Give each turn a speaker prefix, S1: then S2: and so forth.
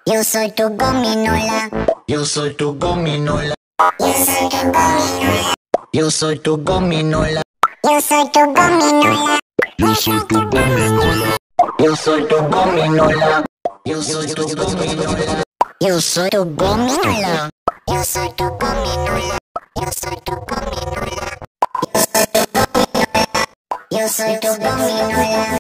S1: Yo soy tu gominola.
S2: Yo soy tu gominola.
S1: Yo soy tu gominola.
S2: Yo soy tu gominola.
S1: Yo soy tu gominola.
S2: Yo soy tu gominola. Yo soy tu gominola. Yo soy tu gominola.
S1: Yo soy tu gominola. Yo soy tu gominola. Yo soy tu gominola. Yo soy tu gominola. Yo soy tu gominola.